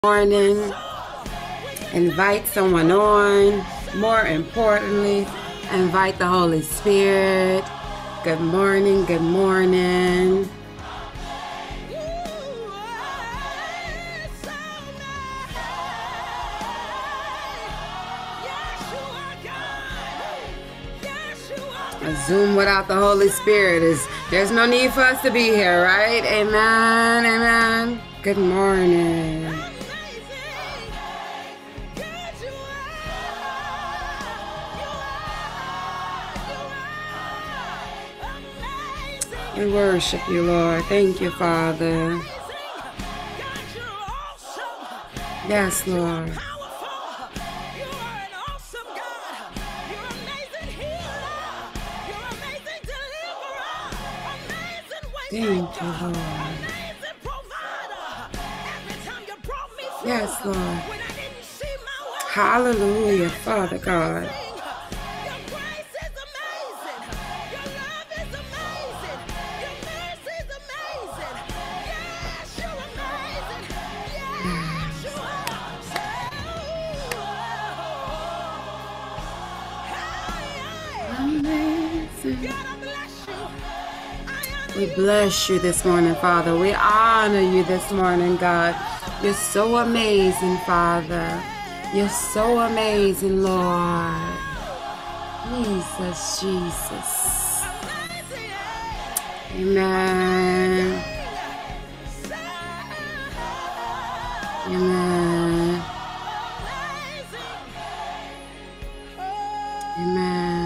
Morning. Invite someone on. More importantly, invite the Holy Spirit. Good morning. Good morning. A Zoom without the Holy Spirit there's no need for us to be here, right? Amen. Amen. Good morning. We worship you, Lord. Thank you, Father. Yes, Lord. Thank you, Lord. Yes, Lord. Hallelujah, Father God. We bless you this morning, Father. We honor you this morning, God. You're so amazing, Father. You're so amazing, Lord. Jesus. Amen. Amen. Amen.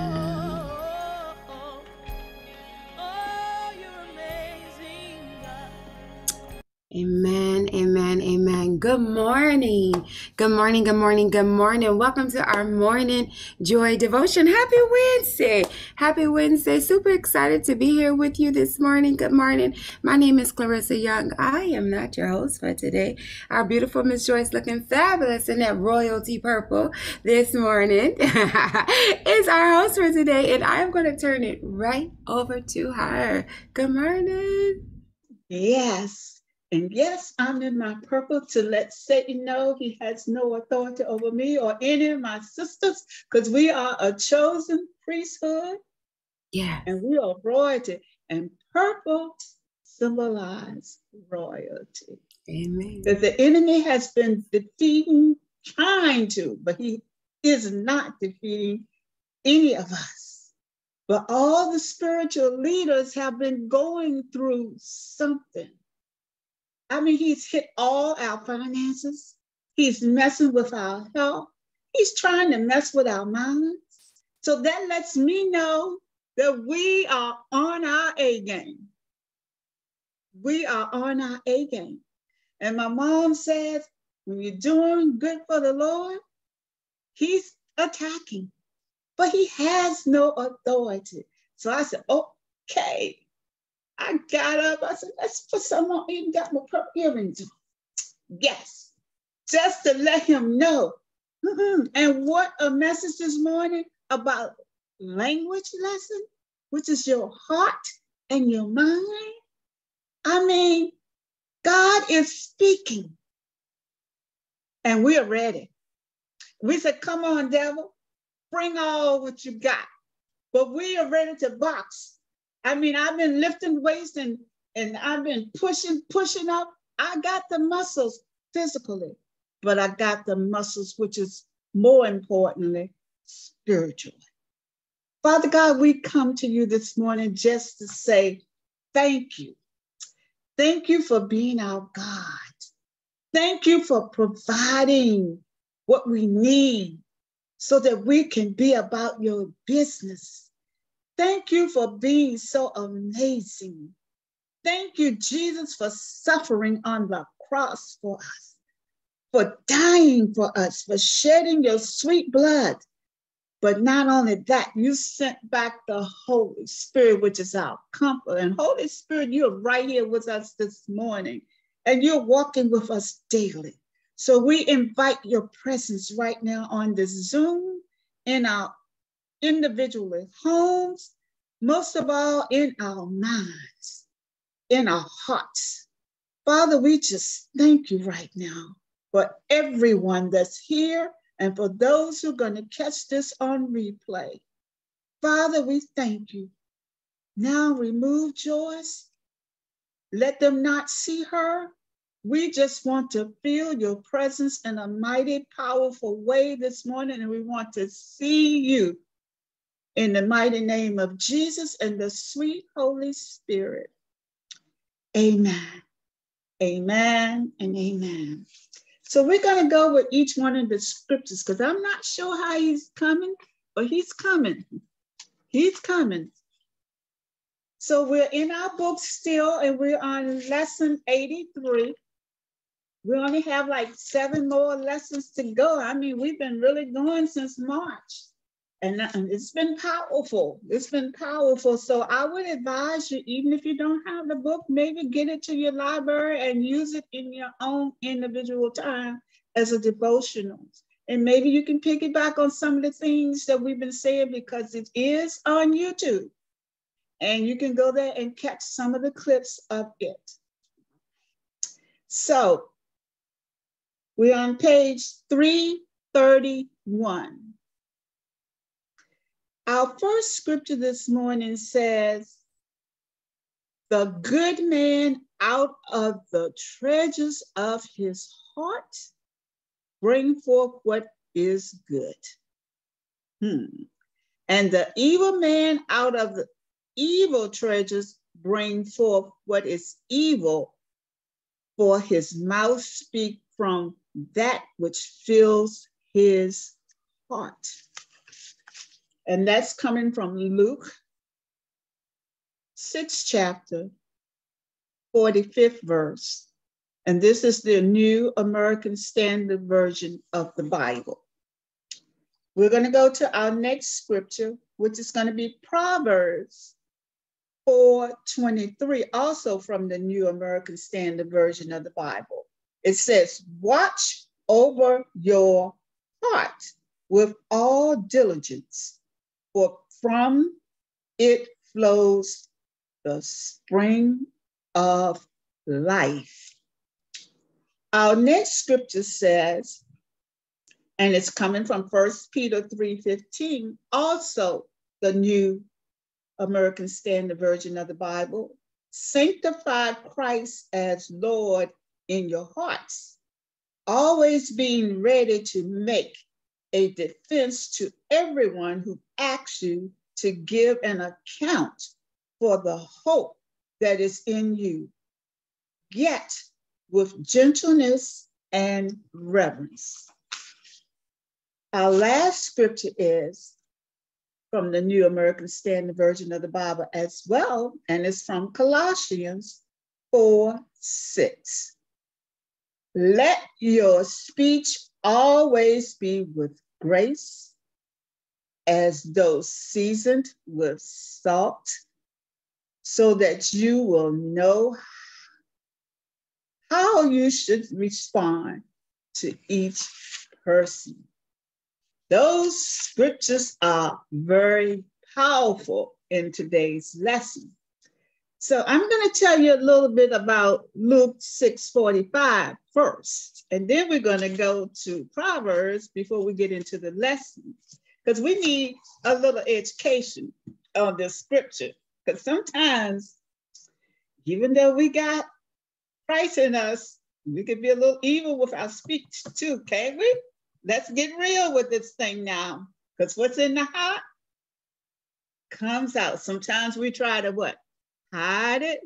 Amen, amen, amen. Good morning. Good morning, good morning, good morning. Welcome to our morning joy devotion. Happy Wednesday. Happy Wednesday. Super excited to be here with you this morning. Good morning. My name is Clarissa Young. I am not your host for today. Our beautiful Miss Joyce, looking fabulous in that royalty purple this morning, is our host for today. And I am going to turn it right over to her. Good morning. Yes. And yes, I'm in my purple to let Satan know he has no authority over me or any of my sisters, because we are a chosen priesthood. Yeah. And we are royalty. And purple symbolizes royalty. Amen. That the enemy has been defeating, trying to, but he is not defeating any of us. But all the spiritual leaders have been going through something. I mean, he's hit all our finances. He's messing with our health. He's trying to mess with our minds. So that lets me know that we are on our A game. We are on our A game. And my mom says, when you're doing good for the Lord, he's attacking, but he has no authority. So I said, okay. I got up. I said, let's put some on. Even got my purple earrings on. Yes, just to let him know. And what a message this morning about language lesson, which is your heart and your mind. I mean, God is speaking, and we are ready. We said, come on, devil, bring all what you got. But we are ready to box. I mean, I've been lifting weights and I've been pushing up. I got the muscles physically, but I got the muscles, which is more importantly, spiritually. Father God, we come to you this morning just to say thank you. Thank you for being our God. Thank you for providing what we need so that we can be about your business. Thank you for being so amazing. Thank you, Jesus, for suffering on the cross for us, for dying for us, for shedding your sweet blood. But not only that, you sent back the Holy Spirit, which is our comfort. And Holy Spirit, you're right here with us this morning, and you're walking with us daily. So we invite your presence right now on this Zoom, in our individual homes, most of all in our minds, in our hearts. Father, we just thank you right now for everyone that's here and for those who are going to catch this on replay. Father, we thank you. Now remove Joyce. Let them not see her. We just want to feel your presence in a mighty, powerful way this morning, and we want to see you in the mighty name of Jesus and the sweet Holy Spirit. Amen. Amen and amen. So we're going to go with each one of the scriptures because I'm not sure how he's coming, but he's coming. He's coming. So we're in our book still, and we're on lesson 83. We only have like 7 more lessons to go. I mean, we've been really going since March. And it's been powerful. It's been powerful. So I would advise you, even if you don't have the book, maybe get it to your library and use it in your own individual time as a devotional. And maybe you can piggyback on some of the things that we've been saying because it is on YouTube. And you can go there and catch some of the clips of it. So we're on page 331. Our first scripture this morning says, the good man out of the treasures of his heart bring forth what is good. And the evil man out of the evil treasures bring forth what is evil, for his mouth speak from that which fills his heart. And that's coming from Luke 6th chapter, 45th verse. And this is the New American Standard Version of the Bible. We're going to go to our next scripture, which is going to be Proverbs 4:23, also from the New American Standard Version of the Bible. It says, watch over your heart with all diligence, for from it flows the spring of life. Our next scripture says, and it's coming from 1 Peter 3:15, also the New American Standard Version of the Bible. Sanctify Christ as Lord in your hearts, always being ready to make a defense to everyone who asks you to give an account for the hope that is in you, yet with gentleness and reverence. Our last scripture is from the New American Standard Version of the Bible as well, and it's from Colossians 4:6. Let your speech always be with grace, as though seasoned with salt, so that you will know how you should respond to each person. Those scriptures are very powerful in today's lesson. So I'm going to tell you a little bit about Luke 6:45 first, and then we're going to go to Proverbs before we get into the lesson, because we need a little education on this scripture, because sometimes, even though we got Christ in us, we could be a little evil with our speech too, can't we? Let's get real with this thing now, because what's in the heart comes out. Sometimes we try to what? Hide it.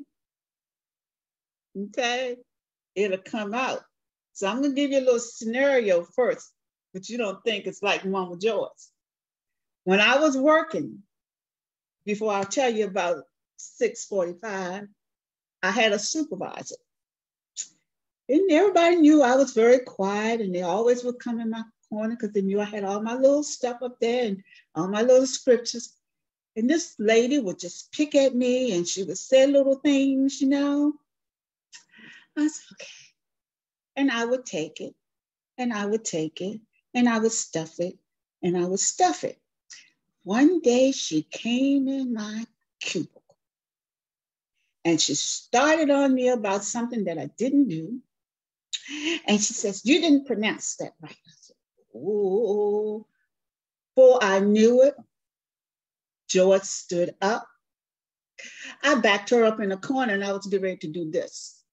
Okay, it'll come out. So I'm going to give you a little scenario first, but you don't think it's like Mama Joyce. When I was working, before I'll tell you about 6:45, I had a supervisor. And everybody knew I was very quiet, and they always would come in my corner because they knew I had all my little stuff up there and all my little scriptures. And this lady would just pick at me, and she would say little things, you know. I said, okay. And I would take it, and I would take it, and I would stuff it, and I would stuff it. One day she came in my cubicle, And she started on me about something that I didn't do. And she says, you didn't pronounce that right. I said, oh. Before I knew it, Joyce stood up. I backed her up in a corner and I was getting ready to do this.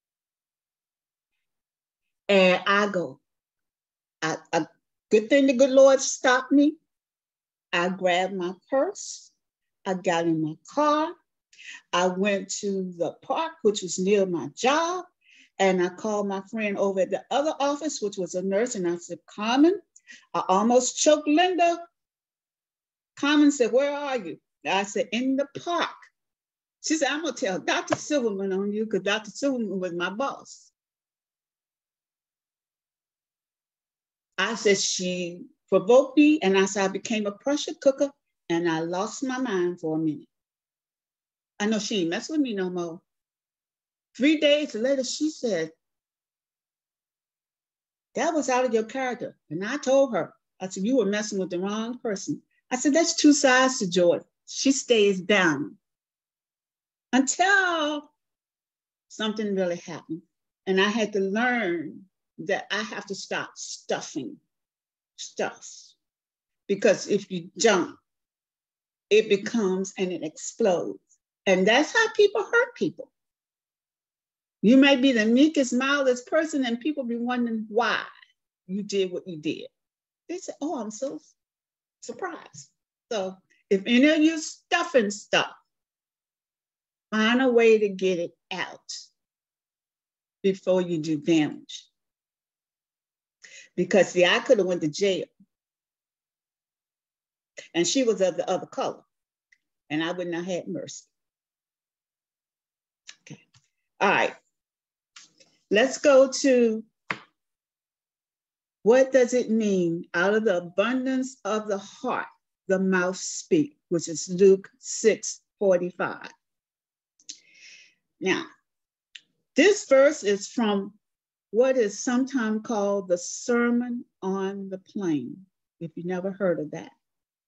And I go, a good thing the good Lord stopped me. I grabbed my purse. I got in my car. I went to the park, which was near my job. And I called my friend over at the other office, which was a nurse. And I said, Carmen, I almost choked Linda. Carmen said, where are you? I said, in the park. She said, I'm going to tell Dr. Silverman on you because Dr. Silverman was my boss. I said, she provoked me. And I said, I became a pressure cooker and I lost my mind for a minute. I know she ain't mess with me no more. 3 days later, she said, that was out of your character. And I told her, I said, you were messing with the wrong person. I said, that's two sides to Joy. She stays down until something really happened. And I had to learn that I have to stop stuffing stuff. Because if you jump, it becomes and it explodes. And that's how people hurt people. You may be the meekest, mildest person, and people be wondering why you did what you did. They say, oh, I'm so surprised. So if any of you stuffing stuff, find a way to get it out before you do damage. Because see, I could have went to jail. And she was of the other color. And I would not have had mercy. Okay. All right. Let's go to what does it mean? Out of the abundance of the heart, the mouth speak, which is Luke 6:45. Now, this verse is from what is sometimes called the Sermon on the Plain, if you never heard of that.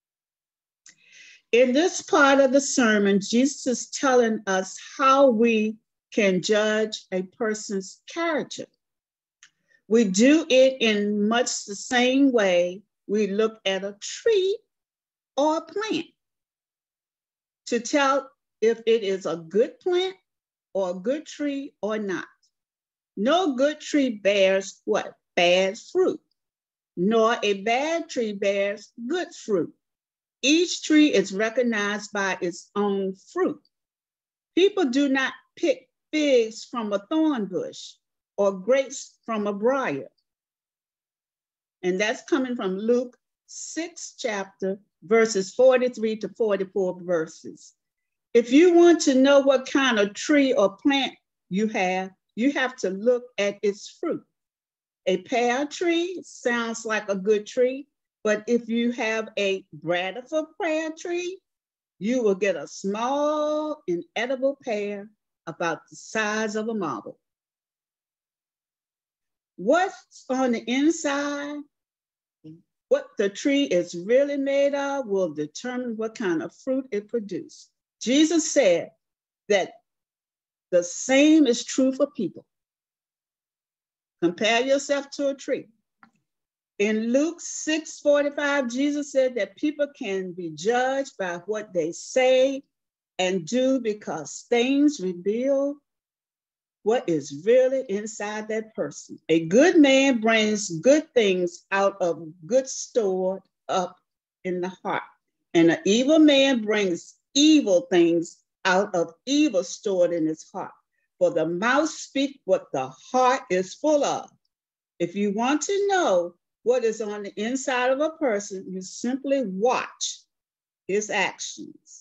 In this part of the sermon, Jesus is telling us how we can judge a person's character. We do it in much the same way we look at a tree or a plant to tell if it is a good plant or a good tree or not. No good tree bears what? Bad fruit, nor a bad tree bears good fruit. Each tree is recognized by its own fruit. People do not pick figs from a thorn bush or grapes from a briar. And that's coming from Luke 6 chapter, verses 43 to 44 verses. If you want to know what kind of tree or plant you have to look at its fruit. A pear tree sounds like a good tree, but if you have a Bradford pear tree, you will get a small, inedible pear about the size of a marble. What's on the inside, what the tree is really made of, will determine what kind of fruit it produces. Jesus said that the same is true for people. Compare yourself to a tree. In Luke 6:45, Jesus said that people can be judged by what they say and do because things reveal what is really inside that person. A good man brings good things out of good stored up in the heart, and an evil man brings evil things out of evil stored in his heart. For the mouth speaks what the heart is full of. If you want to know what is on the inside of a person, you simply watch his actions.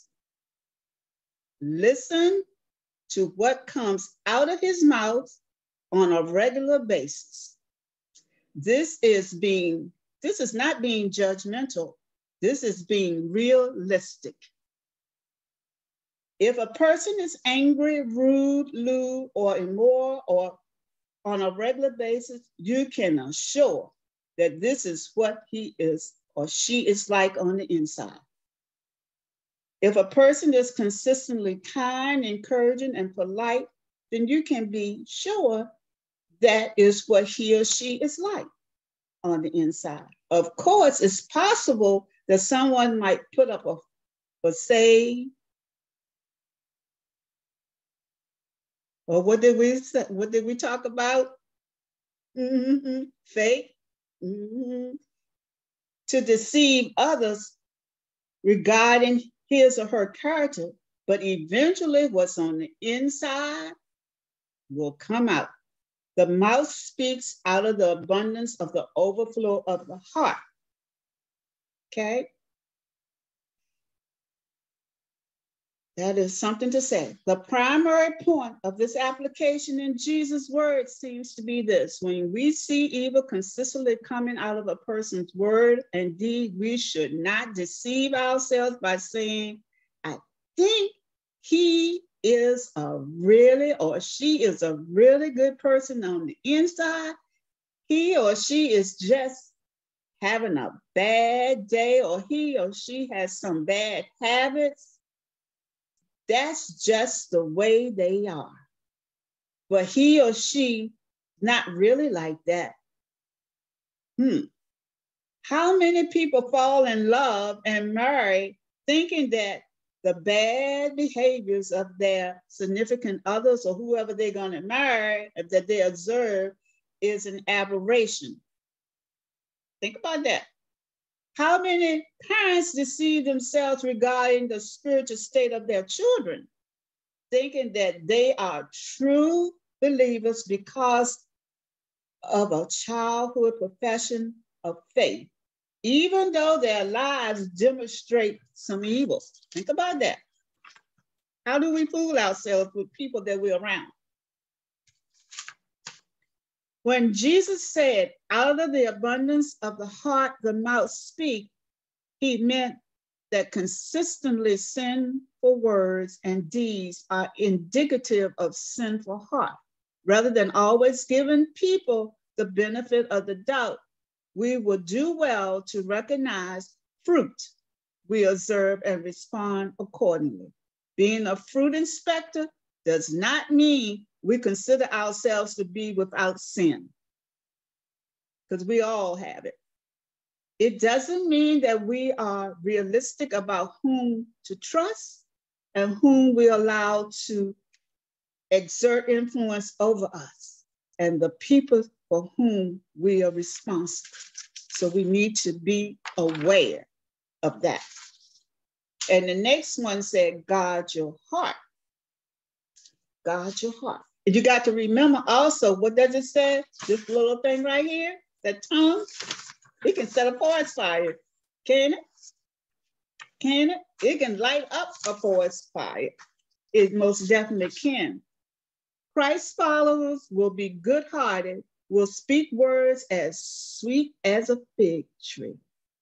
Listen to what comes out of his mouth on a regular basis. This is not being judgmental. This is being realistic. If a person is angry, rude, lewd, or immoral, or on a regular basis, you can assure that this is what he is or she is like on the inside. If a person is consistently kind, encouraging, and polite, then you can be sure that is what he or she is like on the inside. Of course, it's possible that someone might put up a facade, or what did we say? What did we talk about? Fake, to deceive others regarding his or her character, but eventually what's on the inside will come out. The mouth speaks out of the abundance of the overflow of the heart. Okay? That is something to say. The primary point of this application in Jesus' words seems to be this: when we see evil consistently coming out of a person's word and deed, we should not deceive ourselves by saying, I think he is a really, or she is a really good person on the inside. He or she is just having a bad day, or he or she has some bad habits. That's just the way they are. But he or she not really like that. How many people fall in love and marry thinking that the bad behaviors of their significant others or whoever they're going to marry, that they observe, is an aberration? Think about that. How many parents deceive themselves regarding the spiritual state of their children, thinking that they are true believers because of a childhood profession of faith, even though their lives demonstrate some evil? Think about that. How do we fool ourselves with people that we're around? When Jesus said, out of the abundance of the heart, the mouth speak, he meant that consistently sinful words and deeds are indicative of sinful heart. Rather than always giving people the benefit of the doubt, we will do well to recognize fruit we observe and respond accordingly. Being a fruit inspector does not mean we consider ourselves to be without sin, because we all have it. It doesn't mean that we are realistic about whom to trust and whom we allow to exert influence over us and the people for whom we are responsible. So we need to be aware of that. And the next one said, guard your heart. Guard your heart. And you got to remember also, what does it say? This little thing right here, that tongue, it can set a forest fire. Can it? Can it? It can light up a forest fire. It most definitely can. Christ's followers will be good-hearted, will speak words as sweet as a fig tree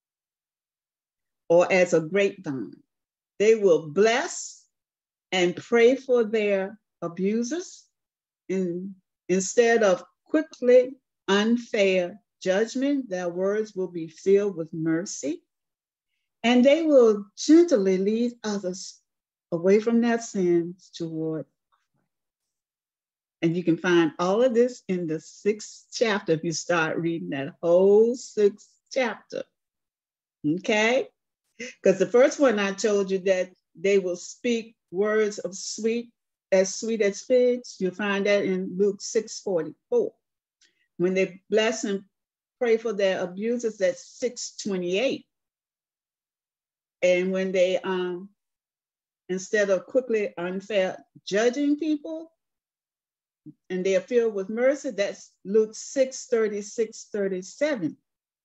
or as a grapevine. They will bless and pray for their abusers instead of quickly unfair judgment. Their words will be filled with mercy, and they will gently lead others away from their sins toward. And you can find all of this in the 6th chapter if you start reading that whole 6th chapter. Okay? Because the first one I told you that they will speak words of sweet as figs. You'll find that in Luke 6:44. When they bless and pray for their abusers, that's 6:28. And when they, instead of quickly unfair judging people, and they are filled with mercy, that's Luke 6:36, 37.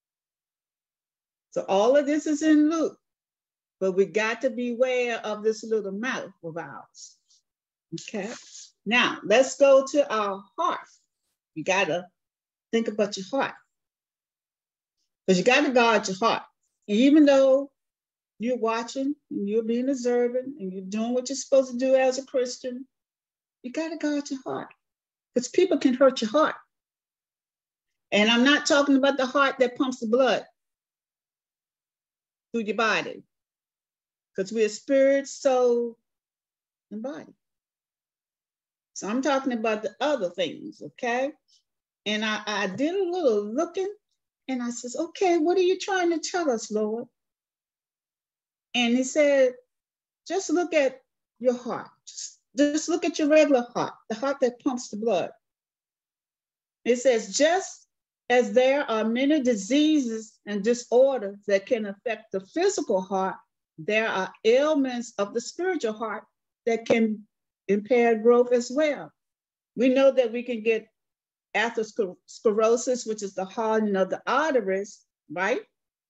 So all of this is in Luke, but we got to beware of this little mouth of ours. Okay. Now let's go to our heart. You got to think about your heart, because you got to guard your heart. Even though you're watching and you're being observant and you're doing what you're supposed to do as a Christian, you got to guard your heart, because people can hurt your heart. And I'm not talking about the heart that pumps the blood through your body. because we're spirit, soul, and body. So I'm talking about the other things, okay? And I did a little looking, and I says, okay, what are you trying to tell us, Lord? And he said, just look at your heart. Just look at your regular heart, the heart that pumps the blood. It says, just as there are many diseases and disorders that can affect the physical heart, there are ailments of the spiritual heart that can impair growth as well. We know that we can get atherosclerosis, which is the hardening of the arteries, right?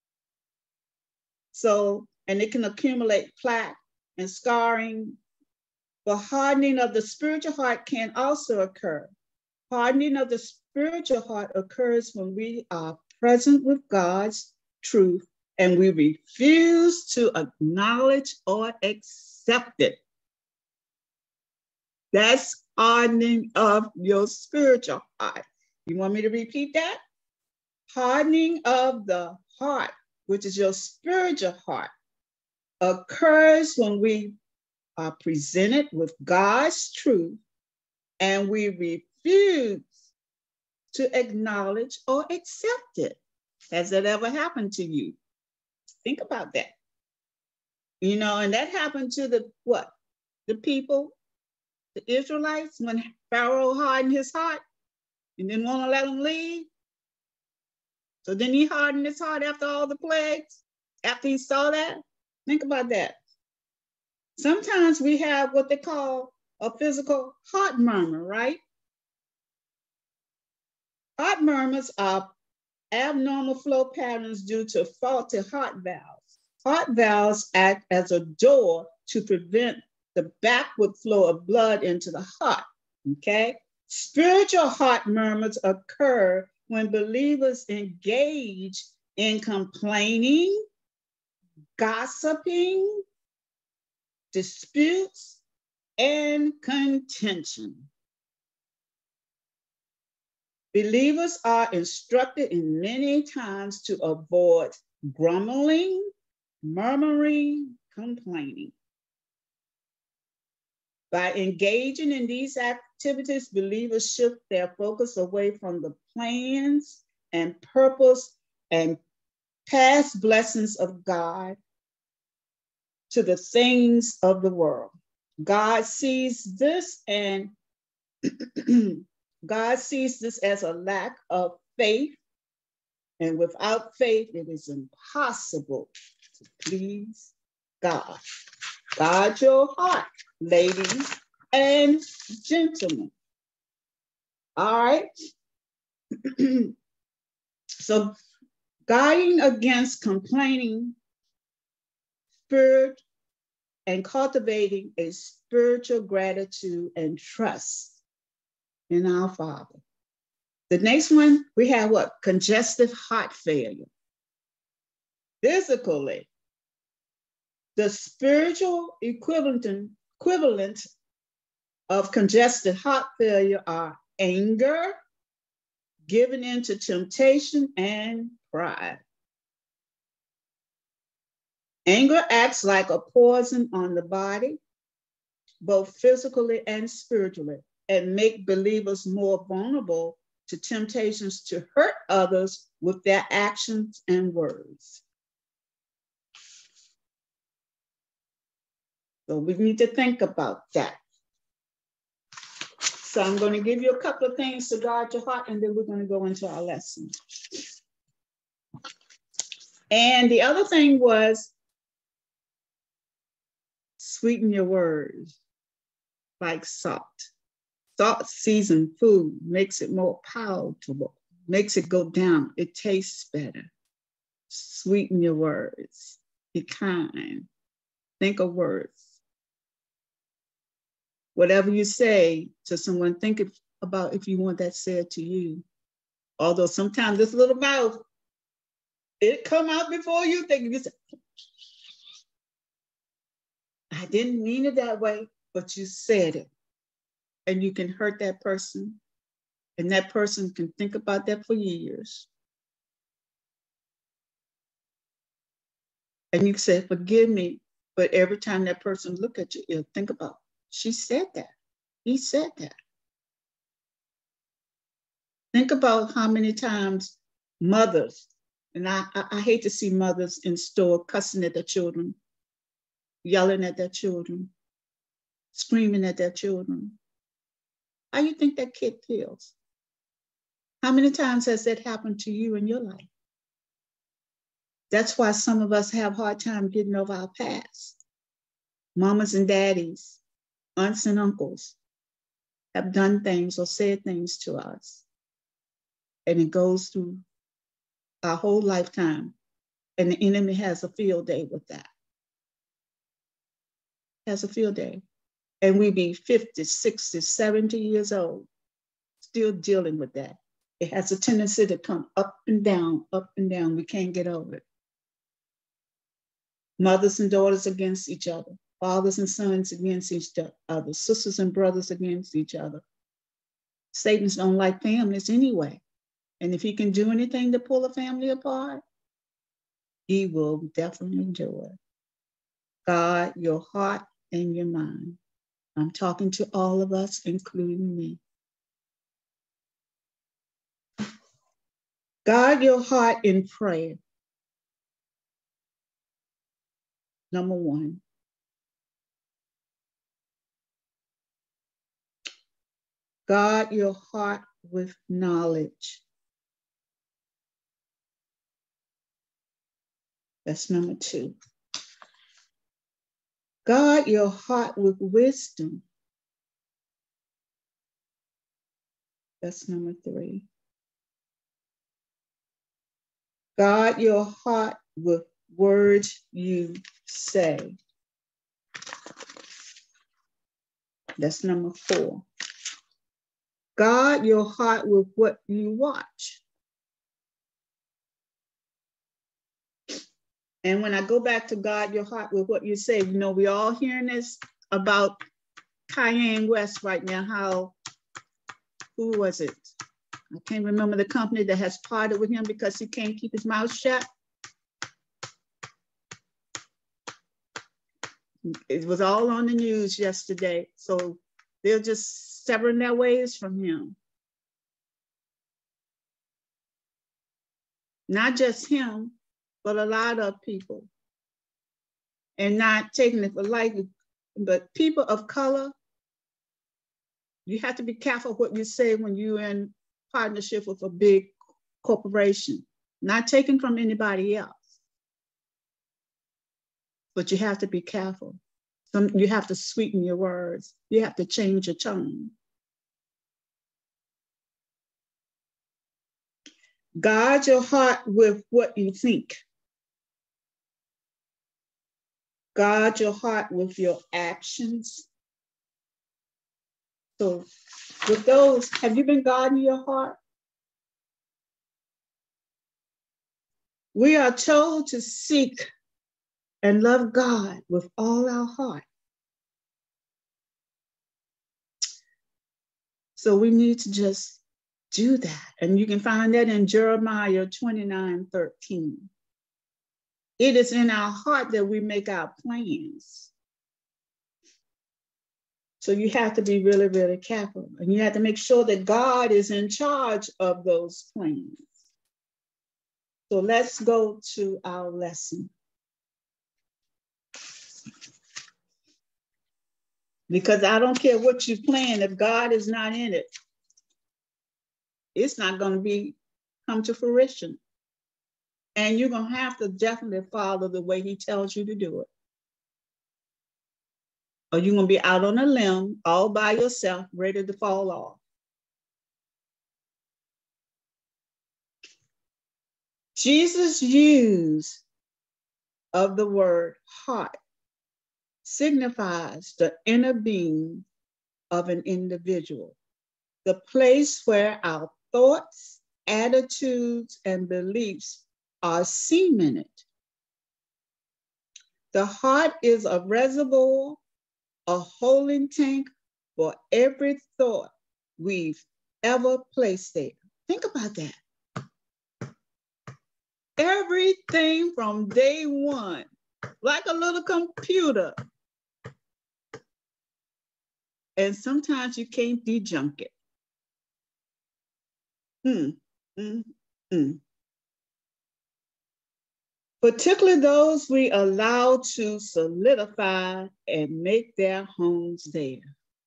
So, and it can accumulate plaque and scarring. But hardening of the spiritual heart can also occur. Hardening of the spiritual heart occurs when we are present with God's truth and we refuse to acknowledge or accept it. That's hardening of your spiritual heart. You want me to repeat that? Hardening of the heart, which is your spiritual heart, occurs when we are presented with God's truth and we refuse to acknowledge or accept it. Has that ever happened to you? Think about that. You know, and that happened to the what? The people, the Israelites, when Pharaoh hardened his heart and didn't want to let them leave. So then he hardened his heart after all the plagues, after he saw that. Think about that. Sometimes we have what they call a physical heart murmur, right? Heart murmurs are abnormal flow patterns due to faulty heart valves. Heart valves act as a door to prevent the backward flow of blood into the heart, okay? Spiritual heart murmurs occur when believers engage in complaining, gossiping, disputes, and contention. Believers are instructed in many times to avoid grumbling, murmuring, complaining. By engaging in these activities, believers shift their focus away from the plans and purpose and past blessings of God to the things of the world. God sees this and God sees this as a lack of faith, and without faith, it is impossible to please God. Guard your heart, ladies and gentlemen. All right. So, guarding against complaining, spirit, and cultivating a spiritual gratitude and trust in our Father. The next one, we have what? Congestive heart failure. Physically, the spiritual equivalent of congestive heart failure are anger, giving into temptation, and pride. Anger acts like a poison on the body, both physically and spiritually, and make believers more vulnerable to temptations to hurt others with their actions and words. So we need to think about that. So I'm going to give you a couple of things to guard your heart, and then we're going to go into our lesson. And the other thing was sweeten your words like salt. Salt seasoned food makes it more palatable, makes it go down. It tastes better. Sweeten your words. Be kind. Think of words. Whatever you say to someone, think about if you want that said to you. Although sometimes this little mouth, it come out before you think. You say, I didn't mean it that way, but you said it. And you can hurt that person. And that person can think about that for years. And you say, forgive me, But every time that person look at you, you'll think about, she said that. He said that. Think about how many times mothers, and I hate to see mothers in store cussing at their children, yelling at their children, screaming at their children. How do you think that kid feels? How many times has that happened to you in your life? That's why some of us have a hard time getting over our past. Mamas and daddies, aunts and uncles have done things or said things to us. And it goes through our whole lifetime. And the enemy has a field day with that. Has a field day. And we be 50, 60, 70 years old, still dealing with that. It has a tendency to come up and down, up and down. We can't get over it. Mothers and daughters against each other. Fathers and sons against each other. Sisters and brothers against each other. Satans don't like families anyway. And if he can do anything to pull a family apart, he will definitely do it. Guard your heart and your mind. I'm talking to all of us, including me. Guard your heart in prayer. Number one. Guard your heart with knowledge. That's number two. Guard your heart with wisdom. That's number three. Guard your heart with words you say. That's number four. Guard your heart with what you watch. And when I go back to guard your heart with what you say, you know, we all hearing this about Kanye West right now, how, who was it? I can't remember the company that has parted with him because he can't keep his mouth shut. It was all on the news yesterday. So they're just severing their ways from him. Not just him, but a lot of people. And not taking it for lightly, but people of color, you have to be careful what you say when you're in partnership with a big corporation. Not taken from anybody else. But you have to be careful. You have to sweeten your words. You have to change your tone. Guard your heart with what you think. Guard your heart with your actions. So with those, have you been guarding your heart? We are told to seek and love God with all our heart. So we need to just do that. And you can find that in Jeremiah 29:13. It is in our heart that we make our plans. So you have to be really, really careful. And you have to make sure that God is in charge of those plans. So let's go to our lesson. Because I don't care what you plan, if God is not in it, it's not going to come to fruition. And you're going to have to definitely follow the way he tells you to do it. Or you're going to be out on a limb all by yourself, ready to fall off. Jesus' use of the word heart signifies the inner being of an individual, the place where our thoughts, attitudes, and beliefs are cemented. The heart is a reservoir, a holding tank for every thought we've ever placed there. Think about that. Everything from day one like a little computer. And sometimes you can't dejunk it. Particularly those we allow to solidify and make their homes there.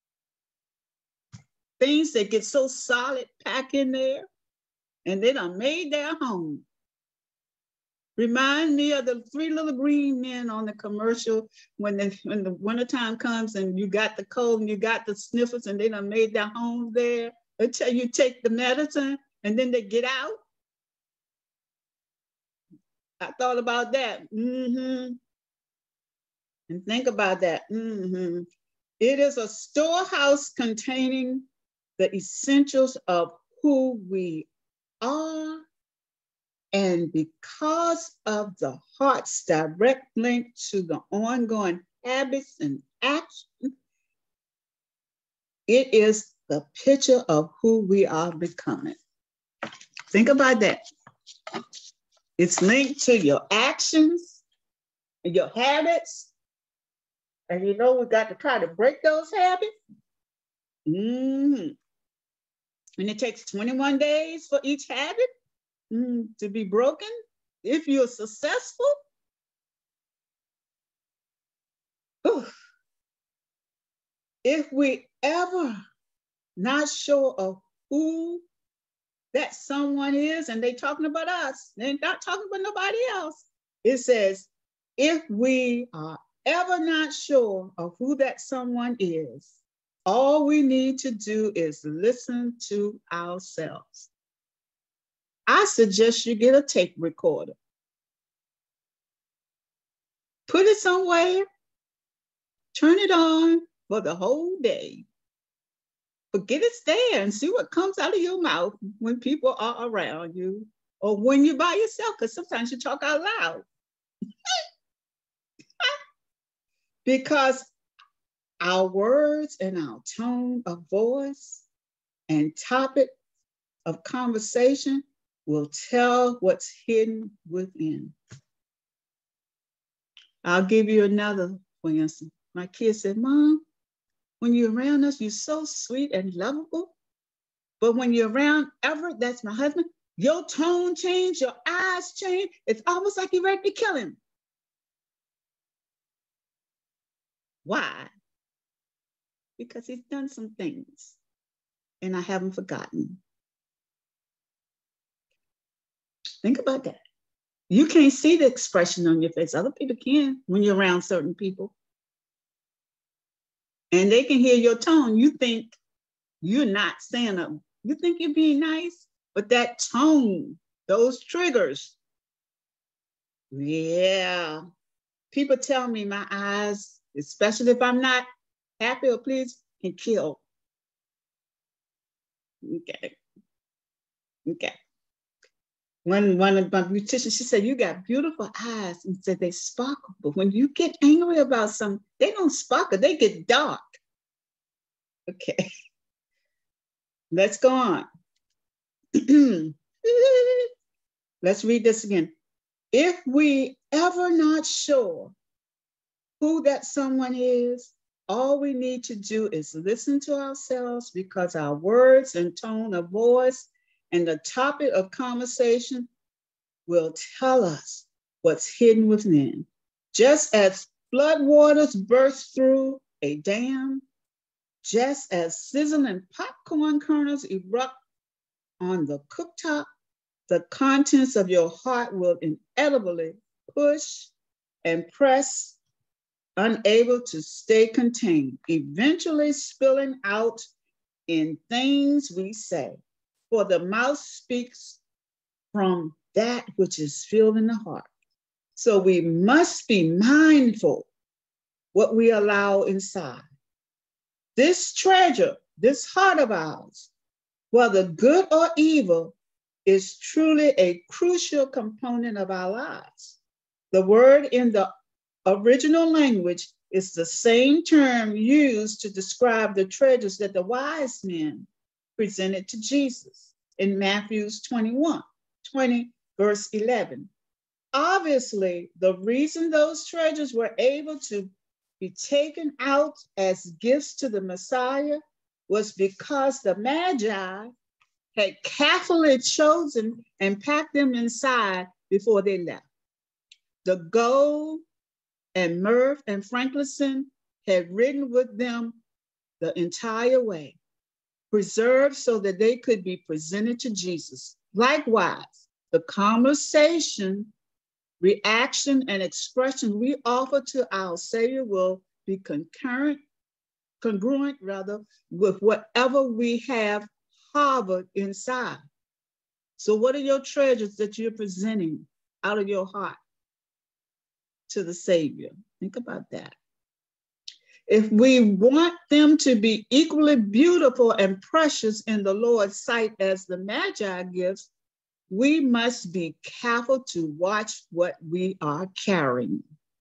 Things that get so solid packed in there, and they done made their home. Remind me of the three little green men on the commercial when the wintertime comes and you got the cold and you got the sniffles and they done made their homes there until you take the medicine and then they get out. I thought about that. And think about that. It is a storehouse containing the essentials of who we are. And because of the heart's direct link to the ongoing habits and actions, it is the picture of who we are becoming. Think about that. It's linked to your actions and your habits. And you know we got to try to break those habits. And it takes 21 days for each habit to be broken. If you're successful, if we ever not sure of who that someone is, and they talking about us, they're not talking about nobody else. It says, if we are ever not sure of who that someone is, all we need to do is listen to ourselves. I suggest you get a tape recorder. Put it somewhere, turn it on for the whole day. Forget it's there and see what comes out of your mouth when people are around you or when you're by yourself, because sometimes you talk out loud. Because our words and our tone of voice and topic of conversation will tell what's hidden within. I'll give you another, for instance. My kid said, Mom, when you're around us, you're so sweet and lovable. But when you're around Everett, that's my husband, your tone changed, your eyes change. It's almost like you're ready to kill him. Why? Because he's done some things and I haven't forgotten. Think about that. You can't see the expression on your face. Other people can when you're around certain people. And they can hear your tone. You think you're not saying them. You think you're being nice, but that tone, those triggers, yeah. People tell me my eyes, especially if I'm not happy or pleased, can kill. Okay. One of my beauticians, she said, you got beautiful eyes, and said they sparkle. But when you get angry about something, they don't sparkle, they get dark. Okay. Let's go on. Let's read this again. If we ever not sure who that someone is, all we need to do is listen to ourselves, because our words and tone of voice and the topic of conversation will tell us what's hidden within. Just as flood waters burst through a dam, just as sizzling popcorn kernels erupt on the cooktop, the contents of your heart will inevitably push and press, unable to stay contained, eventually spilling out in things we say. For the mouth speaks from that which is filled in the heart. So we must be mindful what we allow inside. This treasure, this heart of ours, whether good or evil, is truly a crucial component of our lives. The word in the original language is the same term used to describe the treasures that the wise men presented to Jesus in Matthew 20, verse 11. obviously, the reason those treasures were able to be taken out as gifts to the Messiah was because the Magi had carefully chosen and packed them inside before they left. The gold and myrrh and frankincense had ridden with them the entire way, preserved so that they could be presented to Jesus. Likewise, the conversation, reaction, and expression we offer to our Savior will be congruent with whatever we have harbored inside. So what are your treasures that you're presenting out of your heart to the Savior? Think about that. If we want them to be equally beautiful and precious in the Lord's sight as the Magi gifts, we must be careful to watch what we are carrying.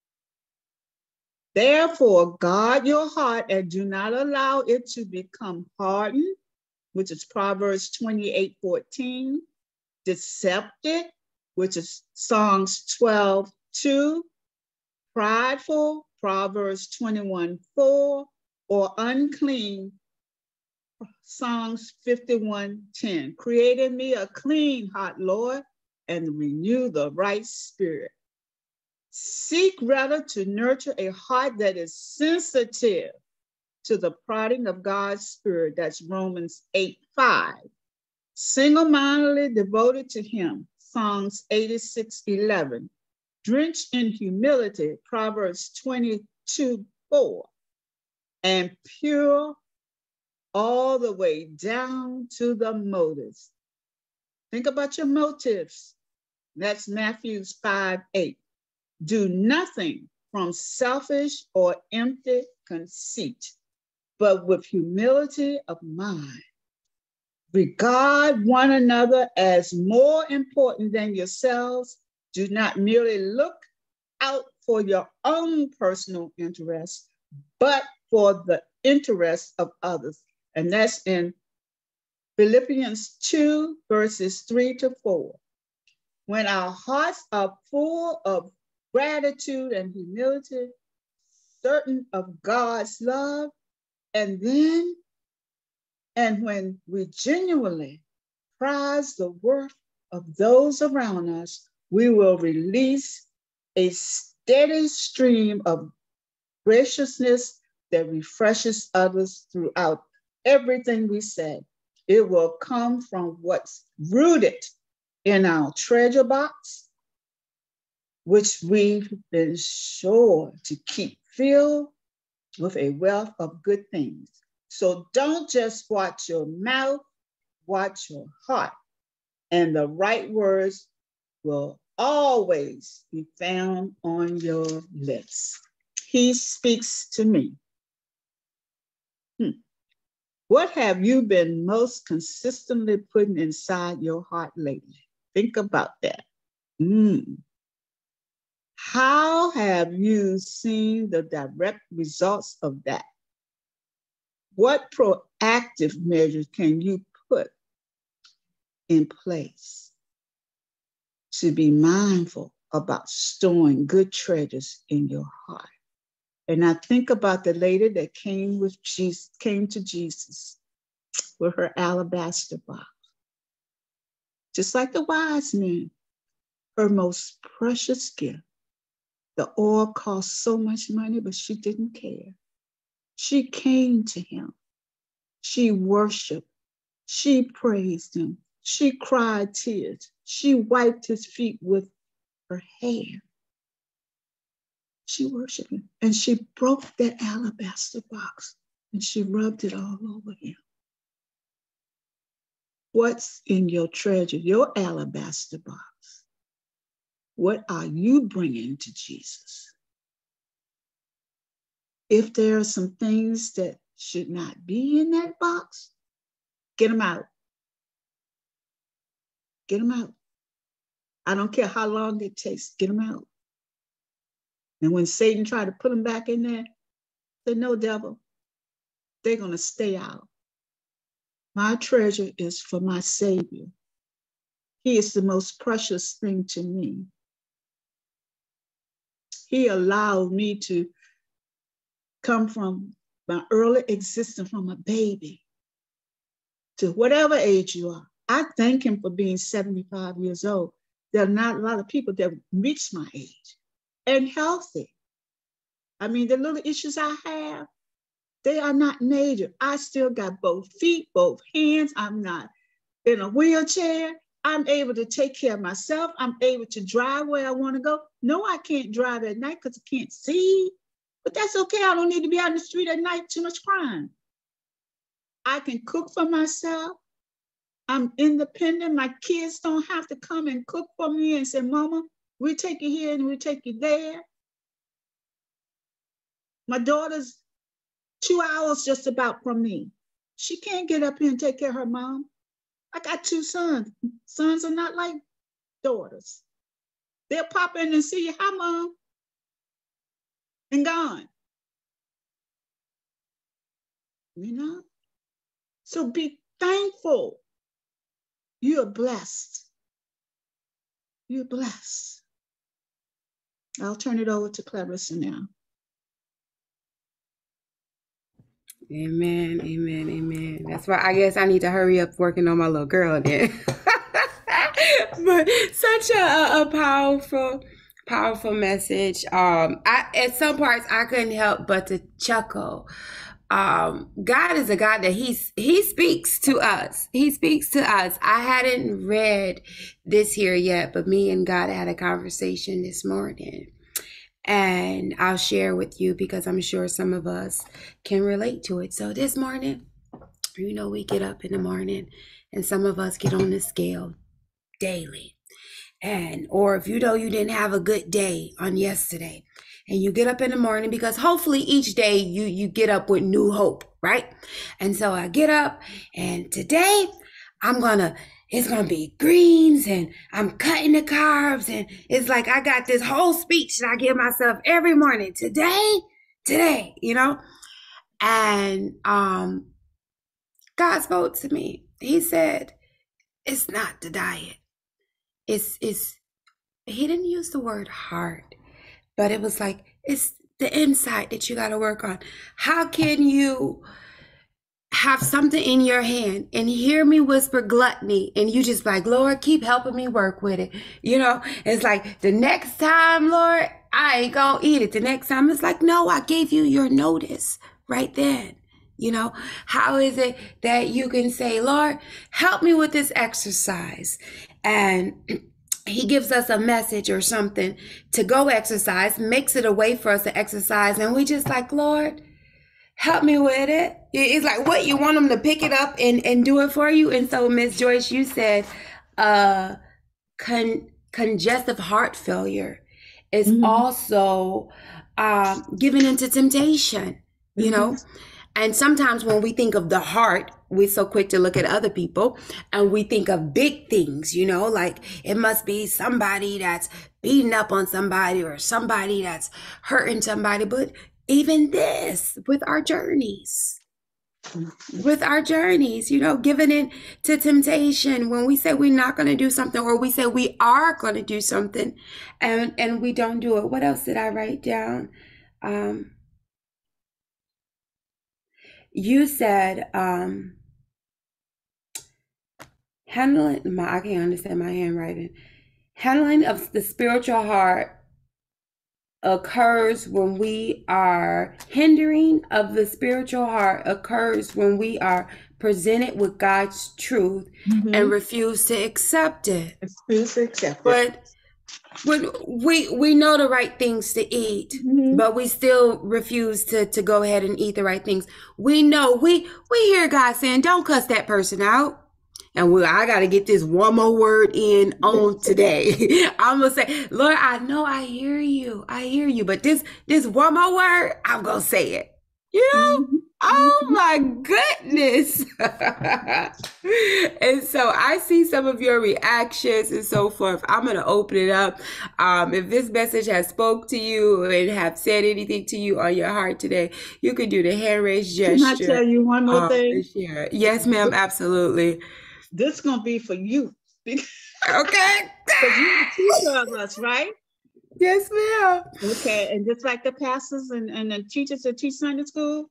Therefore, guard your heart and do not allow it to become hardened, which is Proverbs 28:14, deceptive, which is Psalms 12:2, prideful, Proverbs 21:4, or unclean, Psalms 51:10. Create in me a clean heart, Lord, and renew the right spirit. Seek rather to nurture a heart that is sensitive to the prodding of God's Spirit. That's Romans 8:5. Single-mindedly devoted to Him, Psalms 86:11. Drenched in humility, Proverbs 22:4. And pure all the way down to the motives. Think about your motives. That's Matthew 5:8. Do nothing from selfish or empty conceit, but with humility of mind. Regard one another as more important than yourselves. Do not merely look out for your own personal interests, but for the interests of others. And that's in Philippians 2, verses 3-4. When our hearts are full of gratitude and humility, certain of God's love, and when we genuinely prize the worth of those around us, we will release a steady stream of graciousness that refreshes others throughout everything we say. It will come from what's rooted in our treasure box, which we've been sure to keep filled with a wealth of good things. So don't just watch your mouth, watch your heart, and the right words will always be found on your lips. He speaks to me. What have you been most consistently putting inside your heart lately? Think about that. How have you seen the direct results of that? What proactive measures can you put in place to be mindful about storing good treasures in your heart? And I think about the lady that came to Jesus with her alabaster box. Just like the wise men, her most precious gift. The oil cost so much money, but she didn't care. She came to him. She worshiped. She praised him. She cried tears. She wiped his feet with her hair. She worshiped him. And she broke that alabaster box and she rubbed it all over him. What's in your treasure, your alabaster box? What are you bringing to Jesus? If there are some things that should not be in that box, get them out. Get them out. I don't care how long it takes, get them out. And when Satan tried to put them back in there, say, no, devil, they're going to stay out. My treasure is for my Savior. He is the most precious thing to me. he allowed me to come from my early existence from a baby to whatever age you are. I thank him for being 75 years old. There are not a lot of people that reach my age and healthy. I mean, the little issues I have, they are not major. I still got both feet, both hands. I'm not in a wheelchair. I'm able to take care of myself. I'm able to drive where I want to go. No, I can't drive at night because I can't see, but that's okay. I don't need to be out in the street at night, too much crime. I can cook for myself. I'm independent. My kids don't have to come and cook for me and say, Mama, we take you here and we take you there. My daughter's 2 hours just about from me. She can't get up here and take care of her mom. I got 2 sons. Sons are not like daughters. They'll pop in and see you, hi, Mom, and gone. You know? So be thankful. You're blessed. You're blessed. I'll turn it over to Clarissa now. Amen, amen, amen. That's why I guess I need to hurry up working on my little girl then. But such a powerful message. At some parts I couldn't help but to chuckle. God is a God that he speaks to us. He speaks to us. I hadn't read this here yet, but me and God had a conversation this morning. And I'll share with you because I'm sure some of us can relate to it. So this morning, you know, we get up in the morning and some of us get on the scale daily. And, or if you know you didn't have a good day on yesterday and you get up in the morning, because hopefully each day you get up with new hope, right? And so I get up and today it's going to be greens and I'm cutting the carbs. And it's like, I got this whole speech that I give myself every morning. Today, you know? And God spoke to me. He said, it's not the diet. He didn't use the word hard, but it was like, it's the insight that you got to work on. How can you have something in your hand and hear me whisper gluttony and you just like, Lord, keep helping me work with it? You know, it's like the next time, Lord, I ain't gonna eat it. The next time it's like, no, I gave you your notice right then. You know, how is it that you can say, Lord, help me with this exercise? And he gives us a message or something to go exercise, makes it a way for us to exercise. And we just like, Lord, help me with it. It's like, what, you want them to pick it up and do it for you? And so, Miss Joyce, you said congestive heart failure is also giving into temptation, you know? And sometimes when we think of the heart, we're so quick to look at other people and we think of big things, you know, like it must be somebody that's beating up on somebody or somebody that's hurting somebody. But even this, with our journeys, you know, giving in to temptation, when we say we're not going to do something or we say we are going to do something and we don't do it. What else did I write down? You said handling, I can't understand my handwriting. Handling of the spiritual heart occurs when we are hindering of the spiritual heart occurs when we are presented with God's truth and refuse to accept it. Refuse to accept it. But when we know the right things to eat, but we still refuse to go ahead and eat the right things. We know we hear God saying, don't cuss that person out. And I got to get this one more word in on today. I'm going to say, Lord, I know I hear you. But this one more word, I'm going to say it. You know? Oh my goodness. And so I see some of your reactions and so forth. I'm going to open it up. If this message has spoke to you and have said anything to you on your heart today, you can do the hand raise gesture. Can I tell you one more thing? Yes, ma'am. Absolutely. This is going to be for you. Okay. Because you're the teacher of us, right? Yes, ma'am. Okay, and just like the pastors and the teachers that teach Sunday school,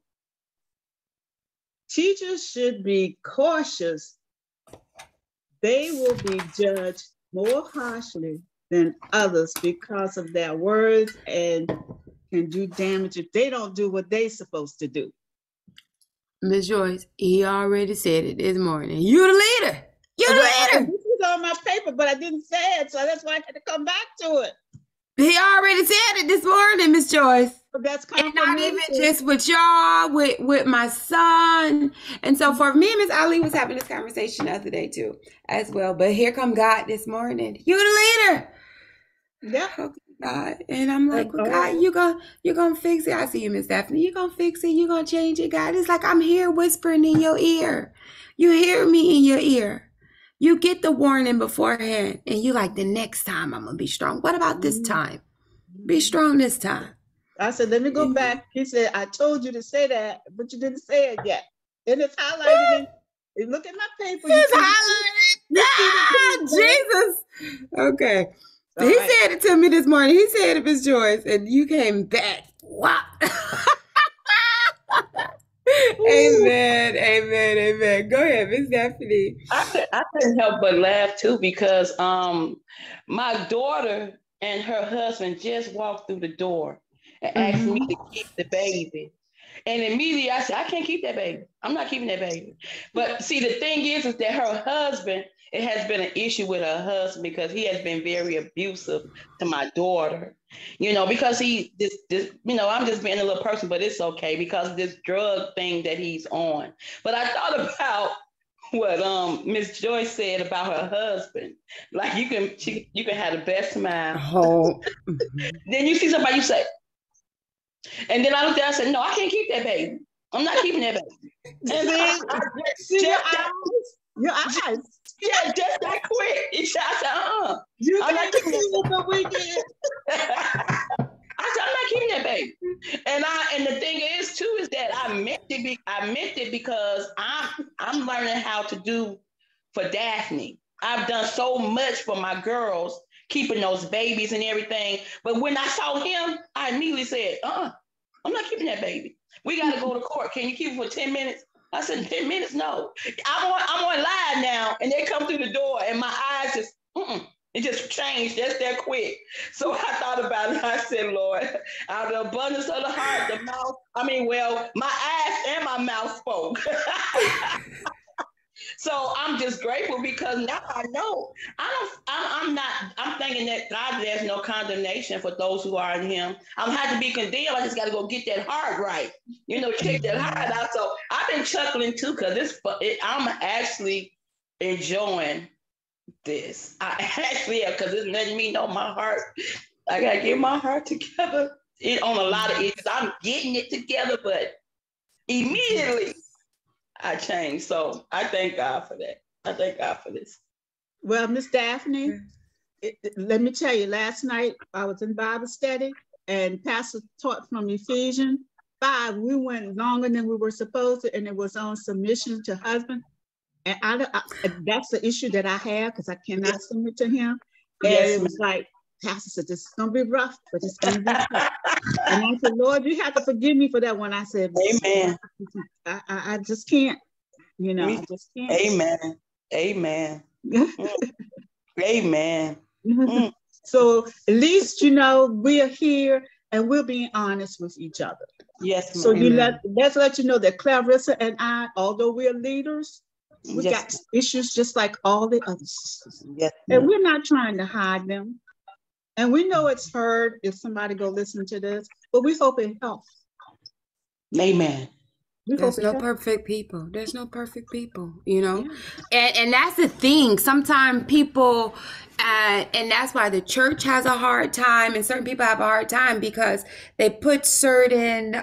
teachers should be cautious. They will be judged more harshly than others because of their words and can do damage if they don't do what they're supposed to do. Miss Joyce, he already said it this morning. You the leader. You the leader. This was on my paper, but I didn't say it, so that's why I had to come back to it. He already said it this morning, Miss Joyce. But that's and not even just with y'all, with my son. And so for me, Miss Ali was having this conversation the other day too, as well. But here come God this morning. You the leader. Yeah. Okay, God. And I'm like, well, God, you're gonna fix it. I see you, Miss Daphne. You're gonna fix it. You're gonna change it, God. It's like I'm here whispering in your ear. You hear me in your ear. You get the warning beforehand, and you like, the next time I'm gonna be strong. What about this time? Be strong this time. I said, let me go back. He said, I told you to say that, but you didn't say it yet. And it's highlighted in, look at my paper. It's highlighted. Jesus. Okay. All he said it to me this morning. He said it, Miss Joyce, and you came back. Wow. Amen, amen, amen. Go ahead, Miss Daphne. I couldn't help but laugh too, because my daughter and her husband just walked through the door and asked me to keep the baby. And immediately I said, I can't keep that baby. I'm not keeping that baby. But see, the thing is that her husband, it has been an issue with her husband because he has been very abusive to my daughter. Because he, I'm just being a little person, but it's okay because of this drug thing that he's on. But I thought about what Miss Joyce said about her husband. Like you can have the best smile. Oh. Then you see somebody, you say, and then I looked at her and said, no, I can't keep that baby. I'm not keeping that baby. And then your eyes. Yeah, just that quick. I said, I'm not keeping that baby. I said, I'm not keeping that baby. And the thing is too, is that I meant it because I'm learning how to do for Daphne. I've done so much for my girls, keeping those babies and everything. But when I saw him, I immediately said, I'm not keeping that baby. We got to go to court. Can you keep it for 10 minutes? I said, 10 minutes? No. I'm on live now, and they come through the door, and my eyes just, it just changed just that quick. So I thought about it. I said, Lord, out of the abundance of the heart, the mouth, my eyes and my mouth spoke. So I'm just grateful because now I know I'm thinking that God, there's no condemnation for those who are in him. I don't have to be condemned. I just got to go get that heart right. Check that heart out. So I've been chuckling too because I'm actually enjoying this. I actually am, because it's letting me know my heart. I got to get my heart together on a lot of issues. I'm getting it together, but immediately I changed. So I thank God for that. I thank God for this. Well, Miss Daphne, let me tell you, last night I was in Bible study and Pastor taught from Ephesians 5. We went longer than we were supposed to, and it was on submission to husband. And that's the issue that I have because I cannot submit to him. And it was like, Pastor said, this is going to be rough, but it's going to be tough. And I said, Lord, you have to forgive me for that one. I said, amen. I just can't, I just can't. Amen. Amen. Amen. So at least, we are here and we're being honest with each other. Yes. So let's let you know that Clarissa and I, although we're leaders, we got issues just like all the other sisters. Yes. And we're not trying to hide them. And we know it's hard if somebody go listen to this, but we hope it helps. Amen. There's no perfect people. There's no perfect people, And that's the thing. Sometimes people, and that's why the church has a hard time, and certain people have a hard time because they put certain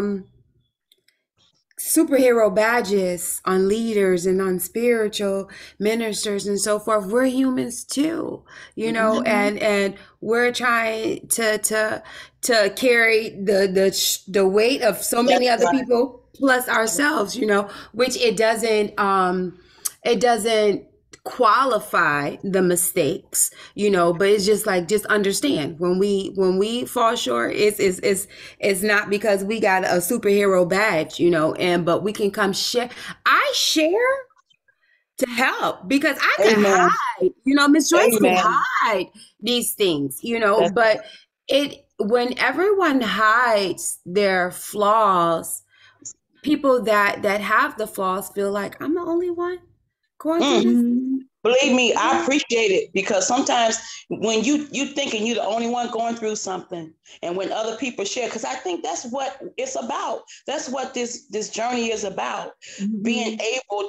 superhero badges on leaders and on spiritual ministers and so forth. We're humans too, and we're trying to carry the weight of so many other people plus ourselves, which it doesn't qualify the mistakes, but it's just like, just understand when we fall short, it's not because we got a superhero badge, but we can come share. I share to help because I could Amen. hide, Miss Joyce could Amen. hide these things, That's but when everyone hides their flaws, people that have the flaws feel like I'm the only one going through this. Believe me, I appreciate it, because sometimes when you thinking you're the only one going through something, and when other people share, because I think that's what it's about. That's what this journey is about. Being able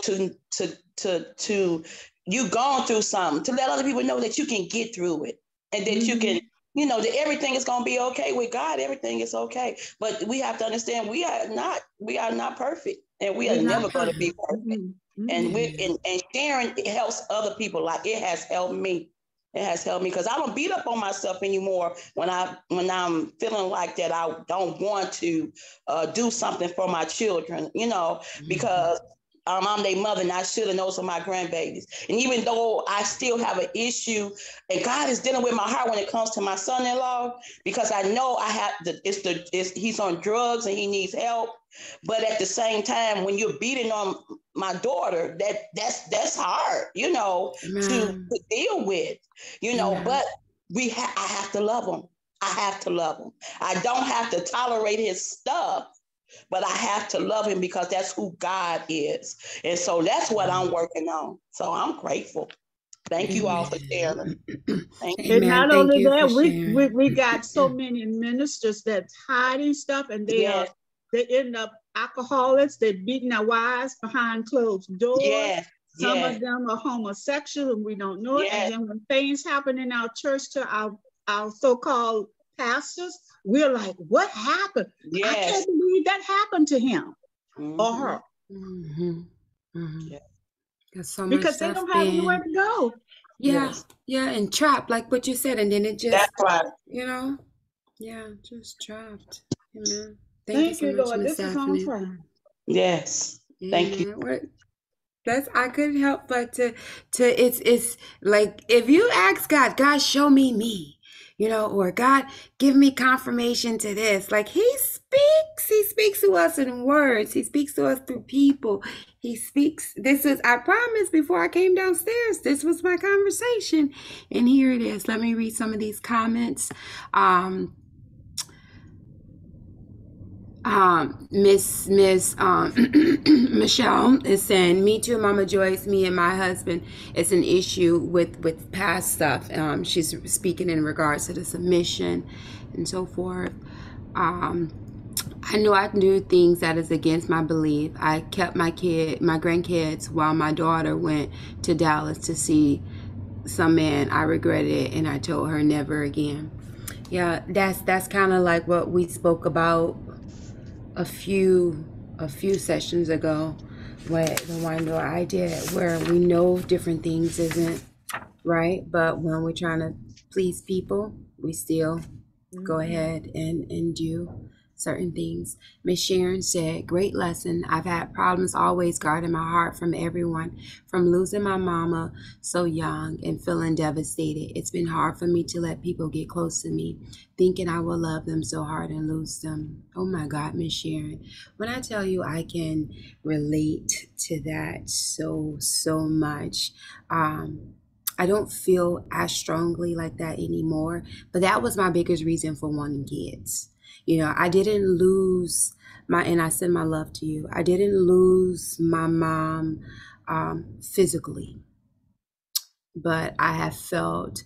to you gone through something, to let other people know that you can get through it, and that you can, that everything is going to be okay with God. Everything is okay, but we have to understand we are not perfect, and we are never going to be perfect. And and sharing, it helps other people. Like, it has helped me. It has helped me, because I don't beat up on myself anymore when I'm feeling like that I don't want to do something for my children, because I'm their mother, and I should have known some of my grandbabies. And even though I still have an issue, and God is dealing with my heart when it comes to my son-in-law, because I know I have he's on drugs and he needs help. But at the same time, when you're beating on my daughter, that's hard, to deal with, But I have to love him. I have to love him. I don't have to tolerate his stuff, but I have to love him, because that's who God is. And so that's what I'm working on. So I'm grateful. Thank you all for sharing. Thank you. And not Thank only you for that, sharing. we got so many ministers that's hiding stuff, and they end up alcoholics. They're beating their wives behind closed doors. Yes. Some of them are homosexual, and we don't know it. And then when things happen in our church to our so-called pastors, we're like, what happened? I can't believe that happened to him or her. There's so much Because they don't have anywhere to go. Yeah, and trapped, like what you said, and then it just, that's right. Just trapped. Amen. Thank you, so much, Lord. Miss This is on Daphne. fire. Yes. Thank you. I couldn't help but to it's like, if you ask God, show me, or God, give me confirmation to this. Like, he speaks to us in words. He speaks to us through people. He speaks. I promised before I came downstairs, this was my conversation. And here it is. Let me read some of these comments. Miss Michelle is saying, me too, Mama Joyce. Me and my husband, it's an issue with past stuff. She's speaking in regards to the submission and so forth. I know I can do things that is against my belief. I kept my grandkids while my daughter went to Dallas to see some man. I regretted it, and I told her never again. Yeah, that's kind of like what we spoke about a few sessions ago, with the wine door idea, where we know different things isn't right, but when we're trying to please people, we still go ahead and do certain things. Miss Sharon said, great lesson. I've had problems always guarding my heart from everyone, from losing my mama so young and feeling devastated. It's been hard for me to let people get close to me, thinking I will love them so hard and lose them. Oh my God, Miss Sharon, when I tell you, I can relate to that so much. I don't feel as strongly like that anymore, but that was my biggest reason for wanting kids. I didn't lose and I send my love to you, I didn't lose my mom physically, but I have felt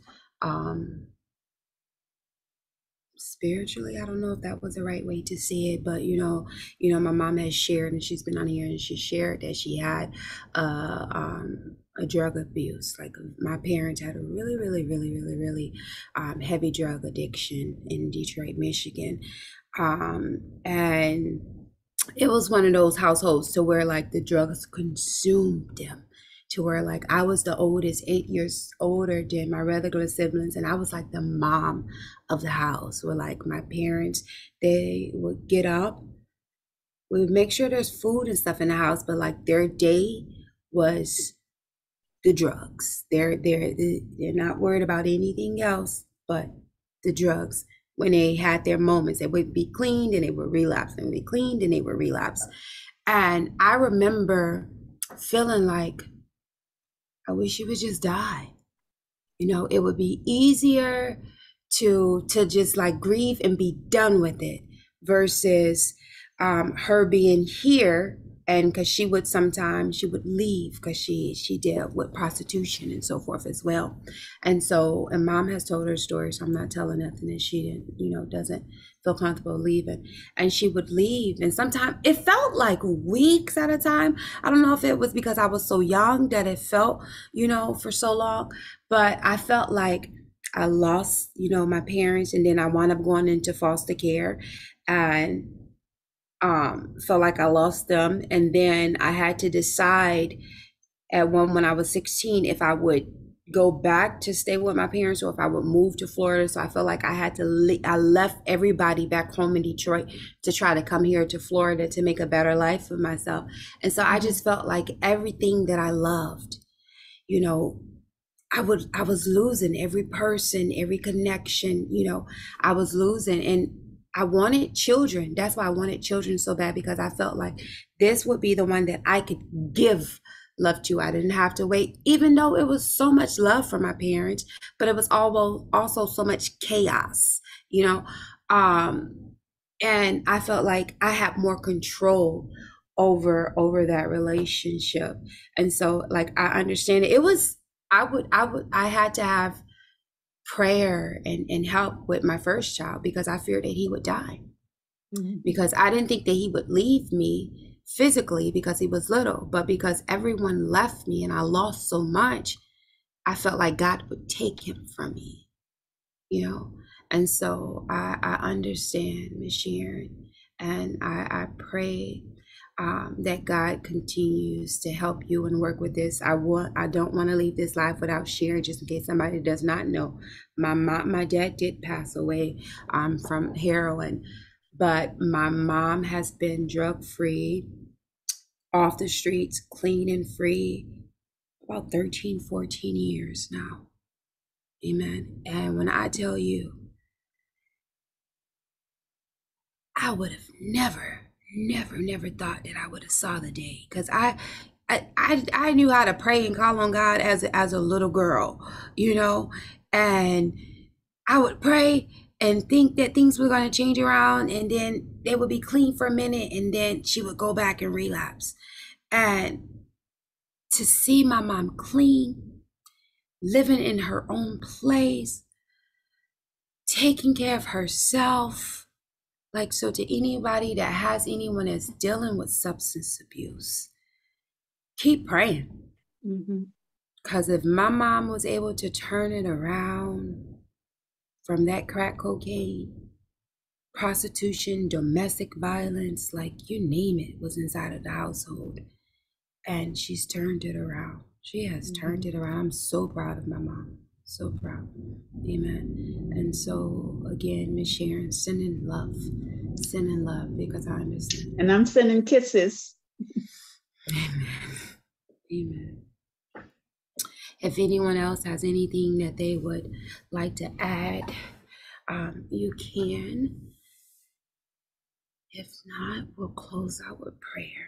spiritually. I don't know if that was the right way to say it, but my mom has shared, and she's been on here, and she shared that she had a drug abuse. Like, my parents had a really, really, really, really, really heavy drug addiction in Detroit, Michigan. And it was one of those households to where, like, the drugs consumed them, to where, like, I was the oldest, 8 years older than my regular siblings, and I was like the mom of the house. Where, like, my parents, they would get up, we would make sure there's food and stuff in the house, but like their day was the drugs. They're not worried about anything else but the drugs. When they had their moments, they would be cleaned and they would relapse, and be cleaned and they would relapse. And I remember feeling like I wish he would just die. You know, it would be easier to just like grieve and be done with it versus her being here. And because she would leave because she dealt with prostitution and so forth as well. And so, and mom has told her story, so I'm not telling nothing that she didn't, doesn't feel comfortable leaving. And she would leave, and sometimes it felt like weeks at a time. I don't know if it was because I was so young that it felt, for so long, but I felt like I lost, my parents, and then I wound up going into foster care, and felt like I lost them. And then I had to decide when I was 16 if I would go back to stay with my parents or if I would move to Florida. So I felt like I had to I left everybody back home in Detroit to try to come here to Florida to make a better life for myself. And so I just felt like everything that I loved, I was losing every person, every connection, I was losing. And I wanted children. That's why I wanted children so bad, because I felt like this would be the one that I could give love to. I didn't have to wait, even though it was so much love from my parents, but it was also so much chaos, and I felt like I had more control over that relationship. And so, like, I understand it. It was, I had to have prayer and help with my first child because I feared that he would die. Mm-hmm. Because I didn't think that he would leave me physically because he was little, but because everyone left me and I lost so much, I felt like God would take him from me, And so I understand, Miss Sharon, and I pray that God continues to help you and work with this. I don't want to leave this life without sharing, just in case somebody does not know. My dad did pass away from heroin, but my mom has been drug-free, off the streets, clean and free, about 13, 14 years now. Amen. And when I tell you, I would have never thought that I would have saw the day, because I knew how to pray and call on God as a little girl, and I would pray and think that things were going to change around, and then they would be clean for a minute, and then she would go back and relapse. And to see my mom clean, living in her own place, taking care of herself. Like, so to anybody that has anyone that's dealing with substance abuse, keep praying. Because if my mom was able to turn it around from that crack cocaine, prostitution, domestic violence, like you name it, was inside of the household, and she's turned it around. She has turned it around. I'm so proud of my mom. So proud. Amen. And so again, Miss Sharon, sending love, because I understand. And I'm sending kisses. Amen. Amen. If anyone else has anything that they would like to add, you can. If not, we'll close out with prayer.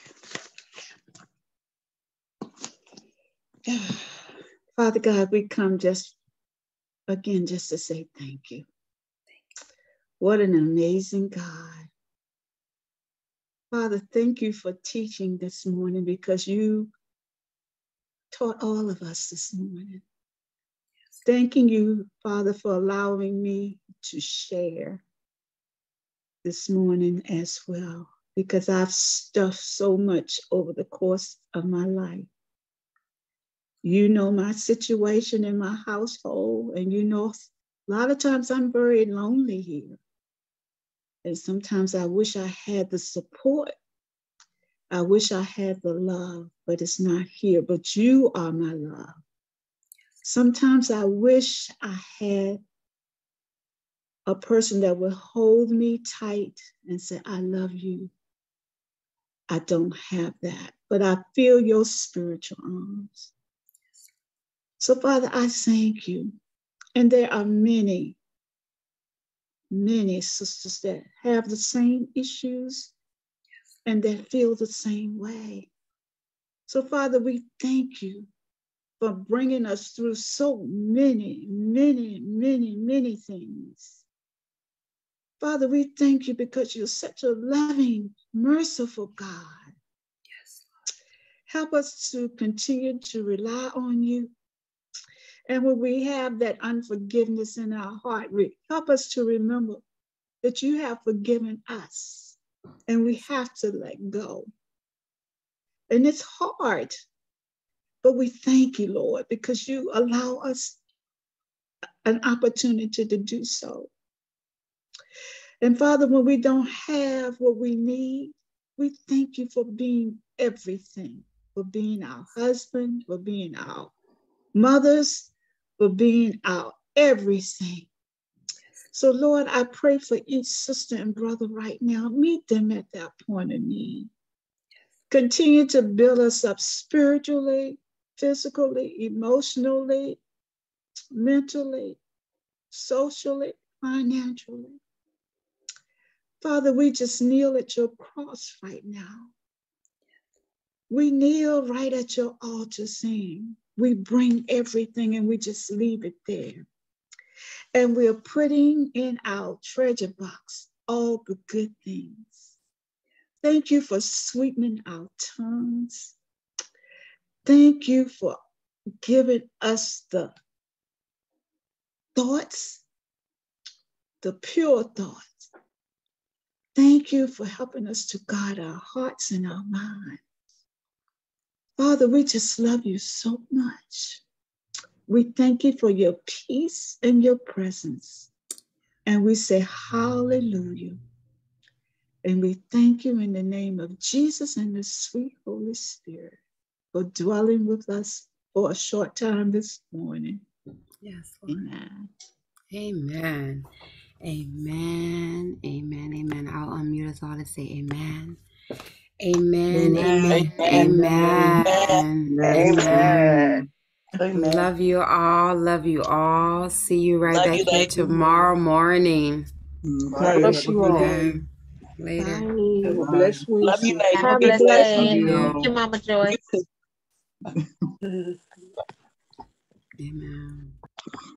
Father God, we come just to say thank you. What an amazing God. Father, thank you for teaching this morning, because you taught all of us this morning. Thanking you, Father, for allowing me to share this morning as well, because I've stuffed so much over the course of my life. You know my situation in my household, and a lot of times I'm very lonely here. And sometimes I wish I had the support. I wish I had the love, but it's not here. But you are my love. Sometimes I wish I had a person that would hold me tight and say, I love you. I don't have that, but I feel your spiritual arms. So, Father, I thank you. And there are many sisters that have the same issues and that feel the same way. So, Father, we thank you for bringing us through so many things. Father, we thank you because you're such a loving, merciful God. Yes. Help us to continue to rely on you. And when we have that unforgiveness in our heart, help us to remember that you have forgiven us and we have to let go. And it's hard, but we thank you, Lord, because you allow us an opportunity to do so. And Father, when we don't have what we need, we thank you for being everything, for being our husband, for being our mothers, for being our everything. So, Lord, I pray for each sister and brother right now. Meet them at that point of need. Continue to build us up spiritually, physically, emotionally, mentally, socially, financially. Father, we just kneel at your cross right now. We kneel right at your altar saying, we bring everything and we just leave it there. And we're putting in our treasure box all the good things. Thank you for sweetening our tongues. Thank you for giving us the thoughts, the pure thoughts. Thank you for helping us to guard our hearts and our minds. Father, we just love you so much. We thank you for your peace and your presence. And we say hallelujah. And we thank you in the name of Jesus and the sweet Holy Spirit for dwelling with us for a short time this morning. Yes, Lord. Amen. Amen. Amen. Amen. Amen. I'll unmute us all to say amen. Amen. Amen. Amen. Amen. Amen. Love you all. Love you all. See you right Love back you, here ladies. tomorrow morning. Bless you all. Amen. Later. Bye. Have a blessed week. Love you, ladies. Have a Be blessed blessed. day. You. Thank you, Mama Joyce. Amen.